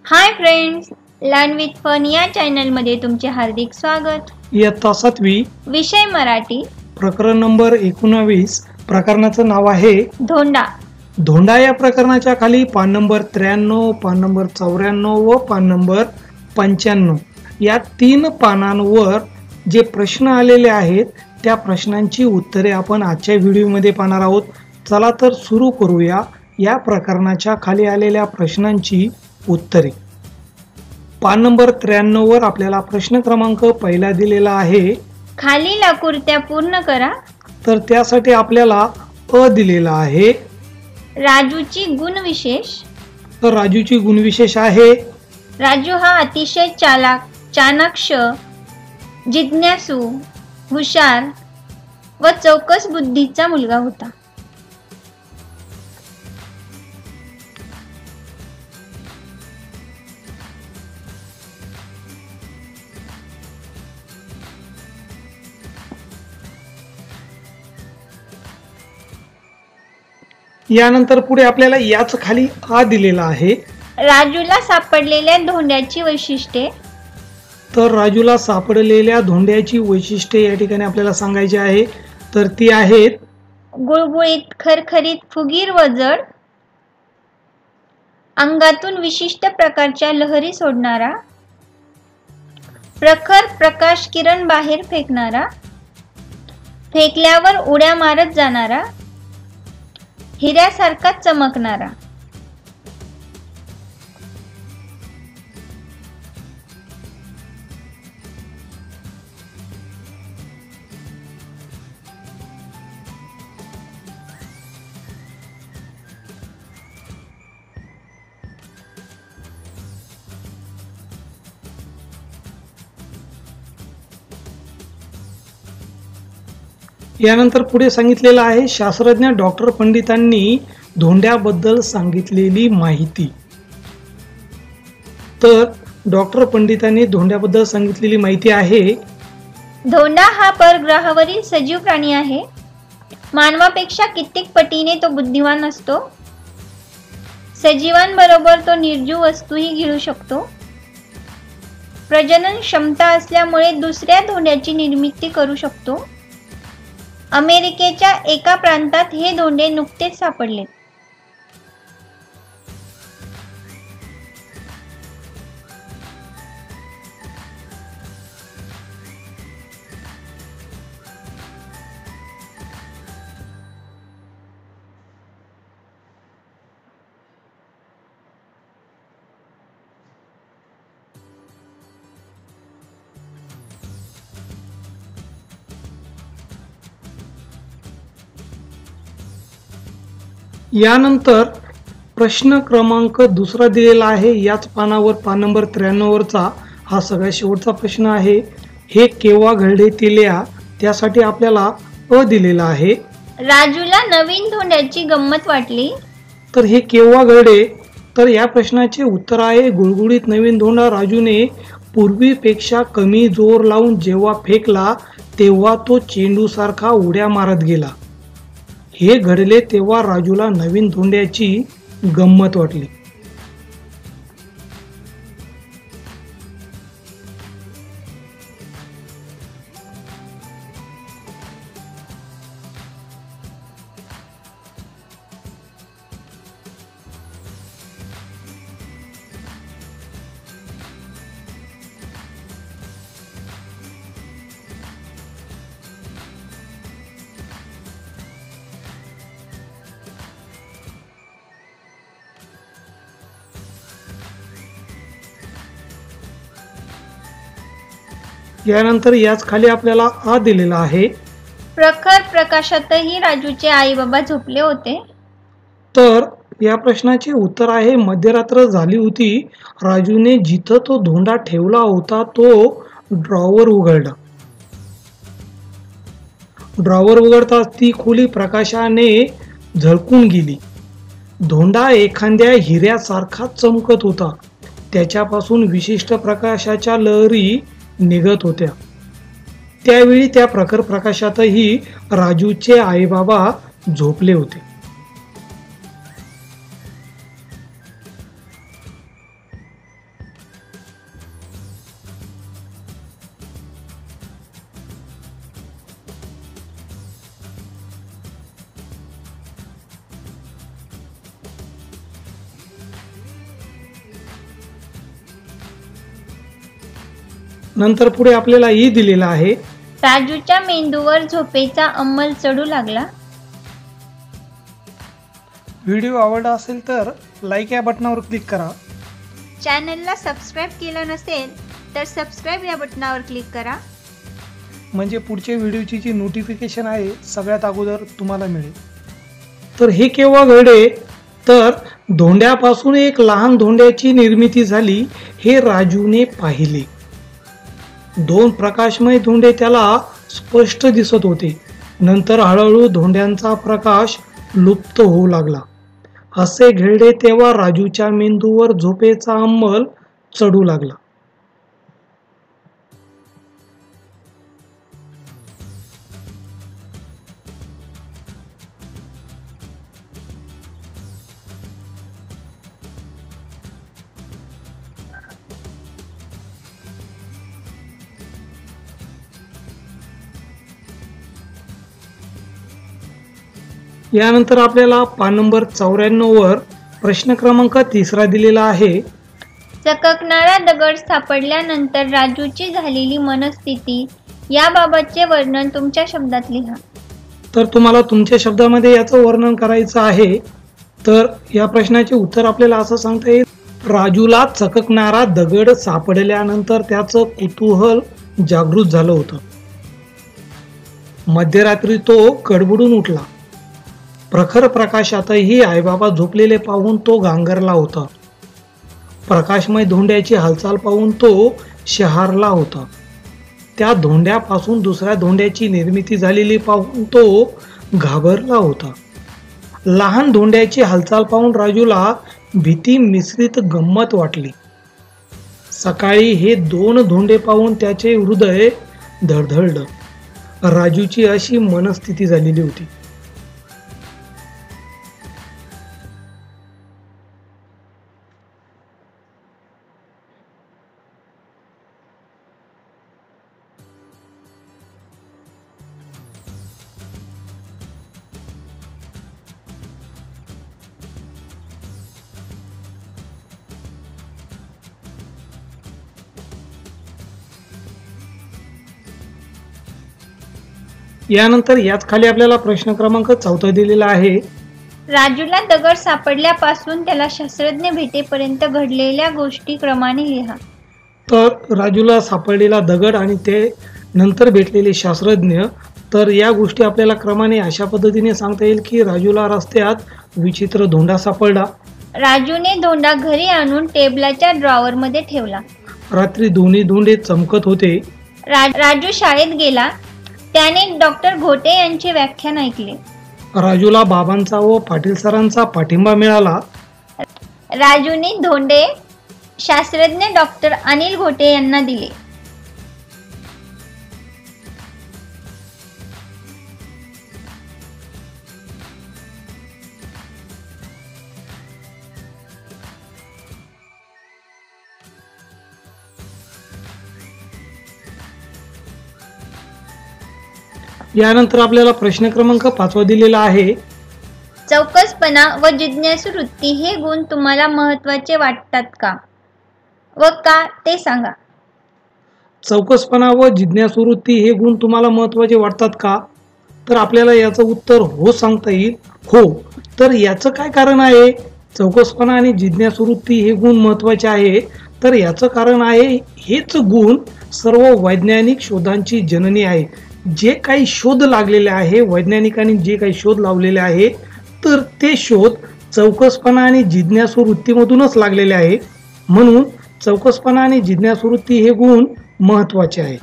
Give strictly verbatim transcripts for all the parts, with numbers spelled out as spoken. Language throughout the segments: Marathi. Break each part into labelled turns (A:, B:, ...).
A: High friends, learn with fun या चॅनलमध्ये तुमचे हार्दिक स्वागत।
B: इयत्ता सातवी,
A: विषय मराठी,
B: प्रकरण नंबर एकोणावीस। प्रकरणाचं नाव आहे
A: धोंडा।
B: धोंडा या प्रकरणाच्या खाली पान नंबर त्र्याण्णव, पान नंबर चौऱ्याण्णव व पान नंबर पंच्याण्णव या तीन पानांवर जे प्रश्न आलेले आहेत त्या प्रश्नांची उत्तरे आपण आजच्या व्हिडिओमध्ये पाहणार आहोत। चला तर सुरू करूया या प्रकरणाच्या खाली आलेल्या प्रश्नांची उत्तरे। पान नंबर त्र्याण्णव वर आपल्याला प्रश्न क्रमांक पहिला दिलेला आहे,
A: खालील आकृत्या पूर्ण करा।
B: तर त्यासाठी आपल्याला अ दिलेला आहे।
A: राजूची गुणविशेष,
B: तर राजूची गुणविशेष आहे
A: राजू हा अतिशय चालाक, चाणाक्ष, जिज्ञासू, हुशार व चौकस बुद्धीचा मुलगा होता।
B: यानंतर पुढे आपल्याला याच खाली आ दिलेला आहे।
A: राजूला सापडलेल्या धोंड्याची वैशिष्ट्ये,
B: तर राजूला सापडलेल्या धोंड्याची वैशिष्ट्ये या ठिकाणी आपल्याला सांगायची आहे। तर ती आहेत
A: गुळगुळीत, खरखरीत, फुगीर व जड, अंगातून विशिष्ट प्रकारच्या लहरी सोडणारा, प्रखर प्रकाश किरण बाहेर फेकणारा, फेकल्यावर उड्या मारत जाणारा, हिऱ्यासारखा चमकणारा।
B: यानंतर पुढे सांगितलेलं आहे, शास्त्रज्ञ डॉक्टर पंडितांनी धोंड्याबद्दल सांगितलेली माहिती। तर डॉक्टर पंडितांनी धोंड्याबद्दल सांगितलेली माहिती आहे,
A: धोंडा हा परग्रहावरील सजीव प्राणी आहे। मानवापेक्षा कित्येक पटीने तो बुद्धिवान असतो। सजीवांबरोबर तो निर्जीव वस्तूही गिळू शकतो। प्रजनन क्षमता असल्यामुळे दुसऱ्या धोंड्याची निर्मिती करू शकतो। अमेरिकेच्या एका प्रांतात हे धोंडे नुकतेच सापडले।
B: यानंतर प्रश्न क्रमांक दुसरा दिलेला आहे। याच पानावर पान नंबर त्र्याण्णव वरचा हा सगळ्यात शेवटचा प्रश्न आहे। हे केव्हा घडले ते लिहा। त्यासाठी आपल्याला अ दिलेला आहे।
A: राजूला नवीन धोंड्याची गंमत वाटली।
B: तर हे केव्हा घडले, तर या प्रश्नाचे उत्तर आहे गुळगुळीत नवीन धोंडा राजूने पूर्वीपेक्षा कमी जोर लावून जेव्हा फेकला तेव्हा तो चेंडू सारखा उड्या मारत गेला। हे घडले तेव्हा राजूला नवीन धोंड्याची गंमत वाटली। यानंतर याच खाली आपल्याला आ दिलेला आहे,
A: प्रखर प्रकाशातही राजूचे आई बाबा झोपले होते।
B: तर या प्रश्नाचे उत्तर आहे मध्यरात्र झाली होती। राजूने जिथं तो धोंडा ठेवला होता तो ड्रॉवर उघडला। ड्रॉवर उघडताच ती खोली प्रकाशाने झळकून गेली। धोंडा एखाद्या हिऱ्यासारखा चमकत होता। त्याच्यापासून विशिष्ट प्रकाशाच्या लहरी निघत होत्या। त्यावेळी त्या प्रखर प्रकाशातही राजूचे आई बाबा झोपले होते। नंतर पुढे आपल्याला ई दिलेला आहे.
A: राजूच्या मेंदूवर झोपेचा अंमल चढू लागला.
B: व्हिडिओ आवडला असेल तर लाईक या बटनावर क्लिक करा.
A: चॅनलला सबस्क्राईब केलं नसेल तर सबस्क्राईब या बटनावर क्लिक करा,
B: म्हणजे पुढच्या व्हिडिओची जी नोटिफिकेशन आहे सगळ्यात अगोदर तुम्हाला मिळेल. तर हे केव्हा घडले तर धोंड्यापासून एक लहान धोंड्याची निर्मिती झाली हे राजूने पाहिले. दोन प्रकाशमय धोंडे त्याला स्पष्ट दिसत होते. नंतर हळूहळू धोंड्यांचा प्रकाश लुप्त होऊ लागला. असे घडले तेव्हा राजूच्या मेंदूवर झोपेचा अंमल चढू लागला. यानंतर आपल्याला पान नंबर चौऱ्याण्णव वर प्रश्न क्रमांक तिसरा दिलेला आहे.
A: चककणारा दगड सापडल्यानंतर राजूची झालेली मनस्थिती याबाबतचे वर्णन तुमच्या शब्दात लिहा.
B: तर तुम्हाला तुमच्या शब्दामध्ये याचं वर्णन करायचं आहे. तर या प्रश्नाचे उत्तर आपल्याला असं सांगता येईल. राजूला चककणारा दगड सापडल्यानंतर त्याचं कुतूहल जागृत झालं होतं. मध्यरात्री तो कडबडून उठला. प्रखर प्रकाशातही आईबाबा झोपलेले पाहून तो गांगरला होता. प्रकाशमय धोंड्याची हालचाल पाहून तो शहारला होता. त्या धोंड्यापासून दुसऱ्या धोंड्याची निर्मिती झालेली पाहून तो घाबरला होता. लहान धोंड्याची हालचाल पाहून राजूला भीती मिश्रित गंमत वाटली. सकाळी हे दोन धोंडे पाहून त्याचे हृदय धडधडलं. राजूची अशी मनस्थिती झालेली होती. यानंतर याच खाली आपल्याला प्रश्न क्रमांक चौथा दिलेला आहे.
A: राजूला दगड सापडल्यापासून त्याला शास्त्रज्ञ भेटेपर्यंत घडलेल्या गोष्टी क्रमाने लिहा.
B: तर राजूला सापडलेला दगड आणि ते नंतर भेटलेले शास्त्रज्ञ, तर या गोष्टी आपल्याला क्रमाने अशा पद्धतीने सांगता येईल की राजूला रस्त्यात विचित्र धोंडा सापडला.
A: राजूने धोंडा घरी आणून टेबलाच्या ड्रॉवर मध्ये ठेवला.
B: रात्री दोन्ही धोंडे चमकत होते.
A: रा- राजू शाळेत गेला. त्याने डॉक्टर घोटे यांचे व्याख्यान ऐकले.
B: राजूला बाबांचा व पाटील सरांचा पाठिंबा मिळाला.
A: राजूने धोंडे शास्त्रज्ञ डॉक्टर अनिल घोटे यांना दिले.
B: यानंतर आपल्याला प्रश्न क्रमांक पाचवा दिलेला आहे.
A: चौकसपणा व जिज्ञासू वृत्ती हे गुण तुम्हाला महत्त्वाचे वाटतात का व का ते सांगा.
B: चौकसपणा व जिज्ञासू वृत्ती हे गुण तुम्हाला महत्त्वाचे वाटतात का? तर आपल्याला याचं उत्तर हो सांगता येईल. हो. तर याचं काय कारण आहे? चौकसपणा आणि जिज्ञासू वृत्ती हे गुण महत्त्वाचे आहे. तर याचं कारण आहे हेच गुण सर्व वैज्ञानिक शोधांची जननी आहे. जे काही शोध लागलेले आहे, वैज्ञानिकांनी जे काही शोध लावलेले आहे, तर ते शोध चौकसपणा आणि जिज्ञासू वृत्तीमधूनच लागलेले आहे. म्हणून चौकसपणा आणि जिज्ञासू वृत्ती हे गुण महत्त्वाचे आहेत.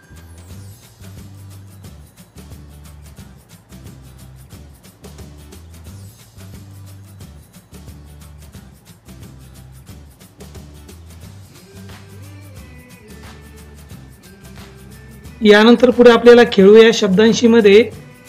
B: यानंतर पुढे आपल्याला खेळू या शब्दांशी मध्ये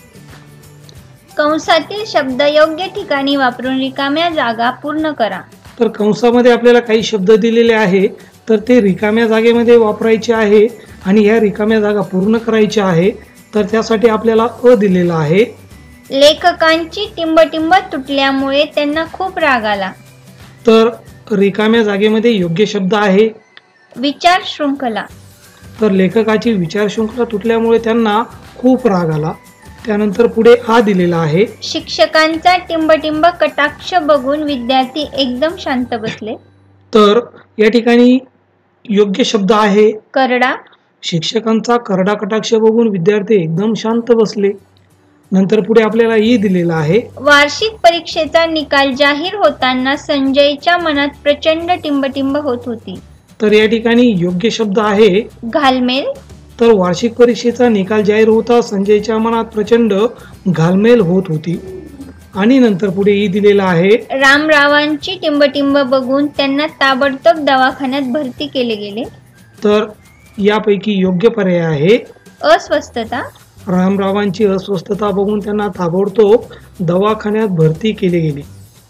A: कंसातील शब्द योग्य ठिकाणी वापरून रिकाम्या जागा पूर्ण करा.
B: तर कंसामध्ये आपल्याला काही शब्द दिलेले आहे, तर ते रिकाम्या जागेमध्ये वापरायचे आहे आणि या रिकाम्या जागा पूर्ण करायच्या आहे. तर त्यासाठी आपल्याला अ दिलेला आहे.
A: लेखकांची टिंबटिंब तुटल्यामुळे त्यांना खूप राग आला.
B: तर रिकाम्या जागेमध्ये योग्य शब्द आहे
A: विचार शृंखला.
B: तर लेखकाची विचारशृंखला तुटल्यामुळे त्यांना खूप राग आला. त्यानंतर पुढे आ दिलेला आहे.
A: शिक्षकांचा टिंबटिंब कटाक्ष बघून विद्यार्थी एकदम शांत बसले.
B: तर या ठिकाणी योग्य शब्द आहे
A: करडा.
B: शिक्षकांचा करडा कटाक्ष बघून विद्यार्थी एकदम शांत बसले. नंतर पुढे आपल्याला ई दिलेला आहे.
A: वार्षिक परीक्षेचा निकाल जाहीर होताना संजयच्या मनात प्रचंड टिंबटिंब होत होती.
B: तर या ठिकाणी योग्य शब्द आहे
A: घालमेल.
B: तर वार्षिक परीक्षेचा निकाल जाहीर होता संजयच्या मनात प्रचंड घालमेल होत होती. आणि नंतर पुढे ई दिलेला आहे.
A: रामरावांची टिंबटिंब बघून त्यांना ताबडतोब दवाखान्यात भरती केले गेले.
B: तर यापैकी योग्य पर्याय आहे
A: अस्वस्थता.
B: रामरावांची अस्वस्थता बघून त्यांना ताबडतोब दवाखान्यात भरती केले गेले.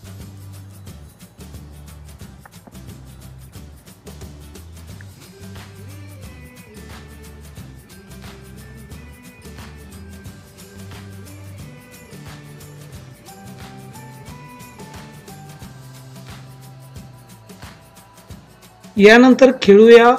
B: यानंतर खेळूया.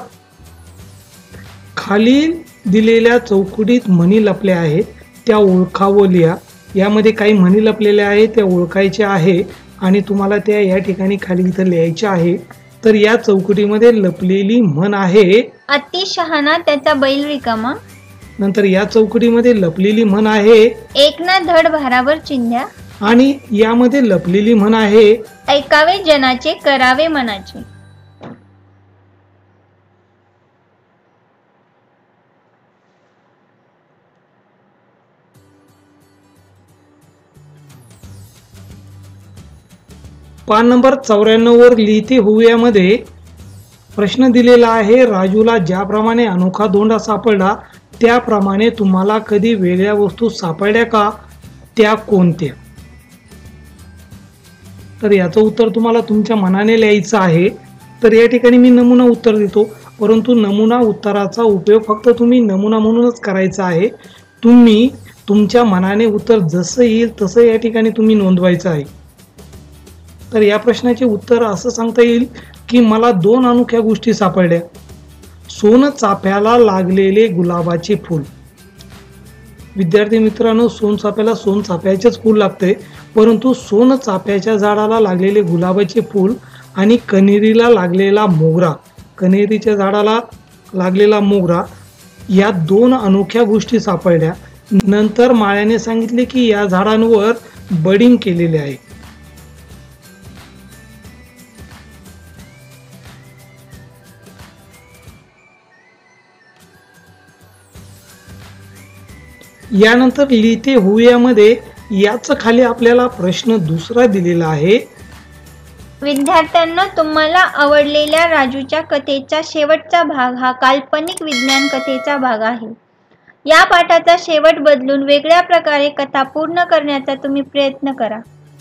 B: खाली दिलेल्या चौकटीत म्हणी लपल्या आहेत त्या ओळखा व लिहा. यामध्ये काही म्हणी लपलेल्या आहेत त्या ओळखायच्या आहे आणि तुम्हाला त्या या ठिकाणी खाली इथं लिहायच्या आहे. तर या चौकटीमध्ये लपलेली म्हण आहे
A: अति शहाणा त्याचा बैल रिकामा.
B: नंतर या चौकटीमध्ये लपलेली म्हण आहे
A: एक ना धड भारावर चिंध्या.
B: आणि यामध्ये लपलेली म्हण आहे
A: ऐकावे जनाचे करावे मनाचे.
B: पान नंबर चौऱ्याण्णव वर लिहिते हुयामध्ये प्रश्न दिलेला आहे. राजूला ज्याप्रमाणे अनोखा धोंडा सापडला त्याप्रमाणे तुम्हाला कधी वेगळ्या वस्तू सापडल्या का, त्या कोणत्या? तर याचं उत्तर तुम्हाला तुमच्या मनाने लिहायचं आहे. तर या ठिकाणी मी नमुना उत्तर देतो, परंतु नमुना उत्तराचा उपयोग फक्त तुम्ही नमुना म्हणूनच करायचा आहे. तुम्ही तुमच्या मनाने उत्तर जसं येईल तसं या ठिकाणी तुम्ही नोंदवायचं आहे. तर या प्रश्नाचे उत्तर असं सांगता येईल की मला दोन अनोख्या गोष्टी सापडल्या. सोन चाफ्याला लागलेले गुलाबाचे फूल. विद्यार्थी मित्रांनो, सोन चाफ्याला सोन चाफ्याचेच फूल लागते, परंतु सोन चाफ्याच्या झाडाला लागलेले गुलाबाचे फूल आणि कनेरीला लागलेला मोगरा, कनेरीच्या झाडाला लागलेला मोगरा, या दोन अनोख्या गोष्टी सापडल्या. नंतर माळ्याने सांगितले की या झाडांवर बडिंग केलेले आहे. यानंतर लिहिते हुयामध्ये याच खाली आपल्याला प्रश्न दुसरा दिलेला आहे.
A: विद्यार्थ्यांना तुम्हाला आवडलेल्या राजूच्या कथेचा शेवटचा भाग हा काल्पनिक विज्ञान कथेचा भाग आहे. या पाठाचा शेवट बदलून वेगळ्या प्रकारे कथा पूर्ण करण्याचा तुम्ही प्रयत्न करा.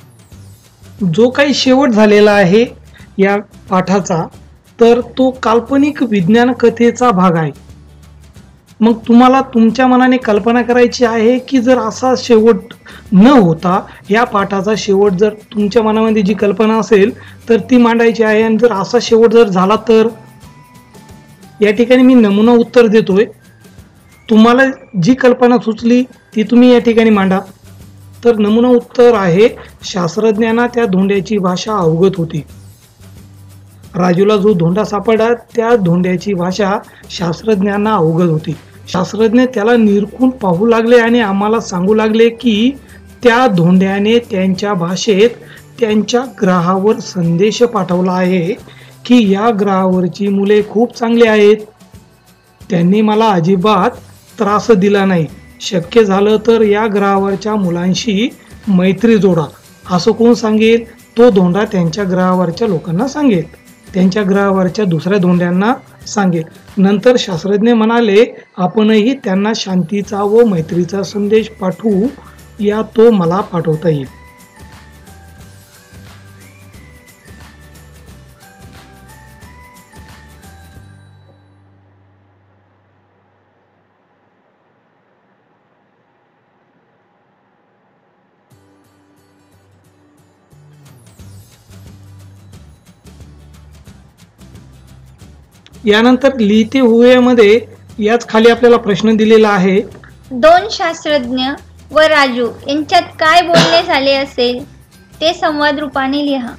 B: जो काही शेवट झालेला आहे या पाठाचा तर तो काल्पनिक विज्ञान कथेचा भाग आहे. मग तुम्हाला तुमच्या मनाने कल्पना करायची आहे की जर असा शेवट न होता या पाठाचा शेवट जर तुमच्या मनामध्ये जी कल्पना असेल तर ती मांडायची आहे. आणि जर असा शेवट जर झाला तर या ठिकाणी मी नमुना उत्तर देतोय. तुम्हाला जी कल्पना सुचली ती तुम्ही या ठिकाणी मांडा. तर नमुना उत्तर आहे शास्त्रज्ञांना त्या धोंड्याची भाषा अवगत होती. राजूला जो धोंडा सापडला त्या धोंड्याची भाषा शास्त्रज्ञांना अवगत होती. शास्त्रज्ञ त्याला निरखून पाहू लागले आणि आम्हाला सांगू लागले की त्या धोंड्याने त्यांच्या भाषेत त्यांच्या ग्रहावर संदेश पाठवला आहे की या ग्रहावरची मुले खूप चांगली आहेत. त्यांनी मला अजिबात त्रास दिला नाही. शक्य झालं तर या ग्रहावरच्या मुलांशी मैत्री जोडा. असं कोण सांगेल? तो धोंडा त्यांच्या ग्रहावरच्या लोकांना सांगेल, त्यांच्या ग्रहावरच्या दुसऱ्या धोंड्यांना सांगेल. नंतर शास्त्रज्ञ म्हणाले आपणही त्यांना शांतीचा व मैत्रीचा संदेश पाठवू, या तो मला पाठवता येईल. यानंतर लिहिते हुयामध्ये याच खाली आपल्याला प्रश्न दिलेला आहे,
A: दोन शास्त्रज्ञ व राजू यांच्यात काय बोलणे झाले असेल ते संवाद रूपाने लिहा.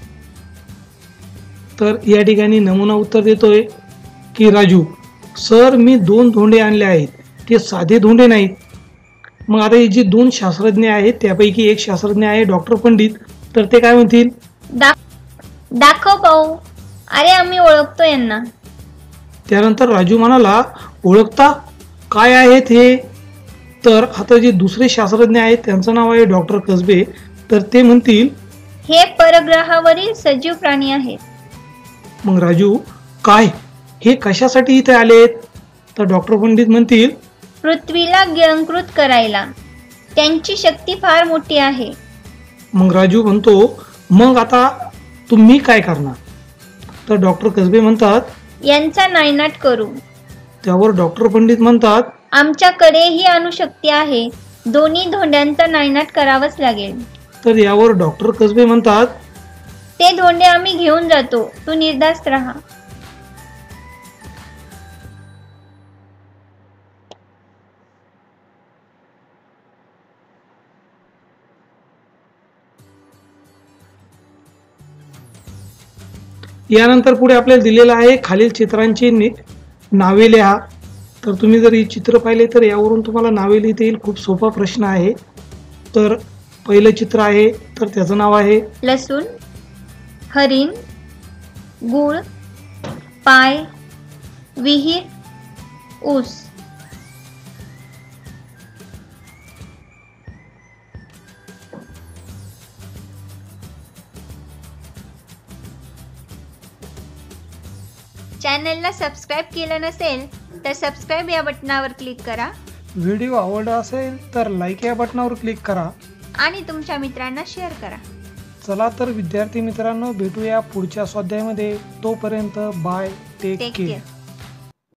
B: तर या ठिकाणी नमुना उत्तर देतोय की राजू, सर मी दोन धोंडे आणले आहेत, ते साधे धोंडे नाहीत. मग आता हे जे दोन शास्त्रज्ञ आहेत त्यापैकी एक शास्त्रज्ञ आहे डॉक्टर पंडित, तर ते काय म्हणतील,
A: दा दाखव पाहू. अरे आम्ही ओळखतो यांना.
B: त्यानंतर राजू म्हणाला, ओळखता, काय आहेत हे? तर आता जे दुसरे शास्त्रज्ञ आहेत त्यांचं नाव आहे डॉक्टर कसबे, तर ते म्हणतील,
A: हे परग्रहावरील सजीव प्राणी आहेत.
B: मग राजू, काय, हे कशासाठी इथे आलेत? तर डॉक्टर पंडित म्हणतील,
A: पृथ्वीला गिळंकृत करायला. त्यांची शक्ती फार मोठी आहे.
B: मग राजू म्हणतो, मग आता तुम्ही काय करणार? तर डॉक्टर कसबे म्हणतात,
A: यांचा नायनाट करू.
B: त्यावर डॉक्टर पंडित म्हणतात,
A: आमच्याकडे ही अणुशक्ती आहे, दोन्ही धोंड्यांचा नायनाट करावाच लागेल.
B: तर यावर डॉक्टर कसबे म्हणतात,
A: ते धोंडे आम्ही घेऊन जातो, तू निर्धास्त राहा.
B: यानंतर पुढे आपल्याला दिलेलं आहे, खालील चित्रांची नावे लिहा. तर तुम्ही जर ही चित्र पाहिले तर यावरून तुम्हाला नावे लिहिता येईल. खूप सोपा प्रश्न आहे. तर पहिलं चित्र आहे, तर त्याचं नाव आहे
A: लसूण, हरिण, गुळ, पाय, विहीर, ऊस. चॅनलला सबस्क्राईब केलं नसेल तर सबस्क्राईब या बटनावर क्लिक करा.
B: व्हिडिओ आवडला असेल तर लाईक या बटनावर क्लिक करा
A: आणि तुमच्या मित्रांना शेअर करा.
B: चला तर विद्यार्थी मित्रांनो, भेटूया पुढच्या स्वाध्यायामध्ये. तोपर्यंत बाय, टेक केअर.